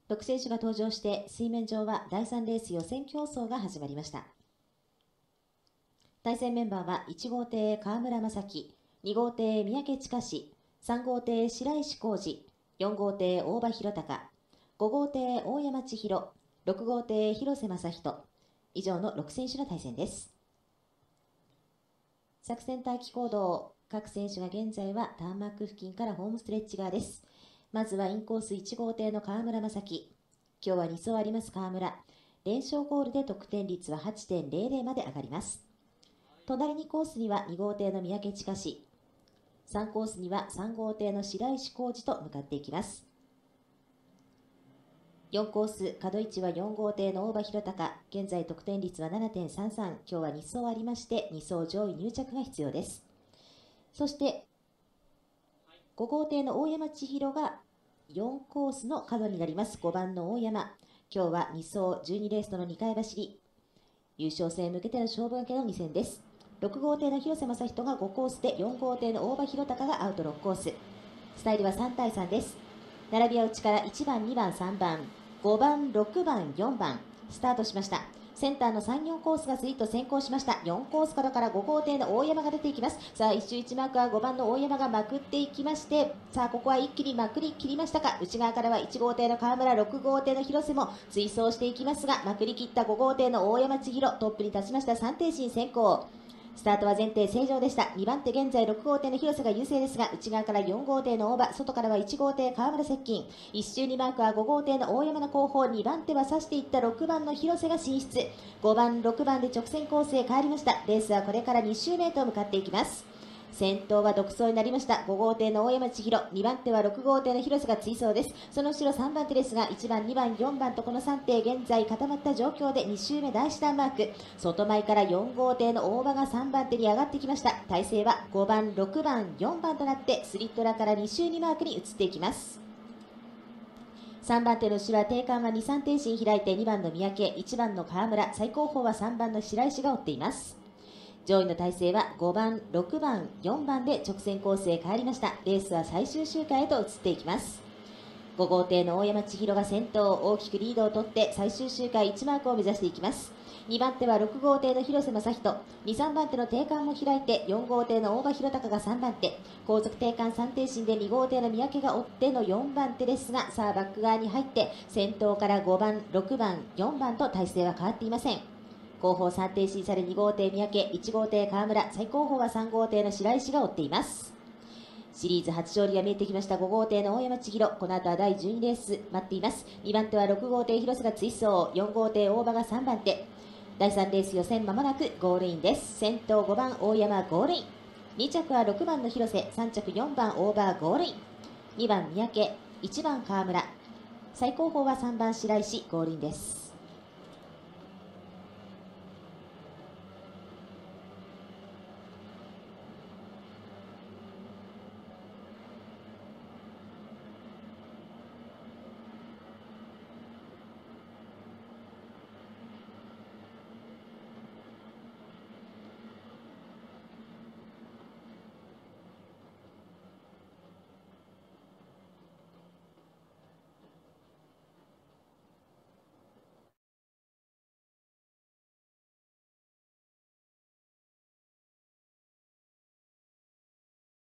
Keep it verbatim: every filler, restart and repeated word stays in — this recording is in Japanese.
ろく選手が登場して水面上はだいさんレース予選競争が始まりました。対戦メンバーはいち号艇川村正樹、に号艇三宅親志、さん号艇白石浩二、よん号艇大場弘隆、ご号艇大山千尋、ろく号艇広瀬正人、以上のろく選手の対戦です。作戦待機行動、各選手が現在はターンマック付近からホームストレッチ側です。まずはインコースいち号艇の川村正樹。今日はに走あります川村。連勝ゴールで得点率は はちてんゼロゼロ まで上がります。隣にコースにはに号艇の三宅親志。さんコースにはさん号艇の白石浩二と向かっていきます。よんコース、角位置はよん号艇の大場弘隆。現在得点率は ななてんさんさん。今日はに走ありまして、に走上位入着が必要です。そして、ご号艇の大山千尋がよんコースの角になります。ごばんの大山。今日はに走じゅうにレースとのにかい走り。優勝戦へ向けての勝負分けのに戦です。ろく号艇の広瀬正人がごコースでよん号艇の大場弘隆がアウトろくコース。スタイルはさん対さんです。並びは内からいちばん、にばん、さんばん、ごばん、ろくばん、よんばん。スタートしました。センターのさん、よんコースがスイート先行しました。よんコース角からご号艇の大山が出ていきます。さあ、一周いちマークはごばんの大山がまくっていきまして、さあ、ここは一気にまくり切りましたか。内側からはいち号艇の川村、ろく号艇の広瀬も追走していきますが、まくり切ったご号艇の大山千尋、トップに立ちました。さん艇進先行。スタートは前提正常でした。にばん手現在ろく号艇の広瀬が優勢ですが、内側からよん号艇の大場、外からはいち号艇川村接近。いち周にマークはご号艇の大山の後方、にばん手は指していったろくばんの広瀬が進出。ごばん、ろくばんで直線コースへ帰りました。レースはこれからに周目へと向かっていきます。先頭は独走になりました。ご号艇の大山千尋、にばん手はろく号艇の広瀬が追走です。その後ろさんばん手ですが、いちばん、にばん、よんばんとこのさん艇現在固まった状況でに周目大師団マーク。外前からよん号艇の大場がさんばん手に上がってきました。体勢はごばん、ろくばん、よんばんとなってスリットラからに周にマークに移っていきます。さんばん手の後ろは定冠はに、さん艇進開いてにばんの三宅、いちばんの川村、最後方はさんばんの白石が追っています。上位の体勢はごばん、ろくばん、よんばんで直線コースへ帰りました。レースは最終周回へと移っていきます。ご号艇の大山千尋が先頭、大きくリードを取って最終周回いちマークを目指していきます。にばん手はろく号艇の広瀬正人、に、さんばん手の定冠も開いてよん号艇の大場弘隆がさんばん手、後続定冠さん艇進でに号艇の三宅が追ってのよんばん手ですが、さあバック側に入って先頭からごばん、ろくばん、よんばんと体勢は変わっていません。後方さん艇進されに号艇三宅、いち号艇川村、最後方はさん号艇の白石が追っています。シリーズ初勝利が見えてきましたご号艇の大山千尋、この後はだいじゅうにレース待っています。にばん手はろく号艇広瀬が追走、よん号艇大場がさんばん手。だいさんレース予選まもなくゴールインです。先頭ごばん大山ゴールイン、に着はろくばんの広瀬、さん着よんばんオーバーゴールイン、にばん三宅、いちばん川村、最後方はさんばん白石ゴールインです。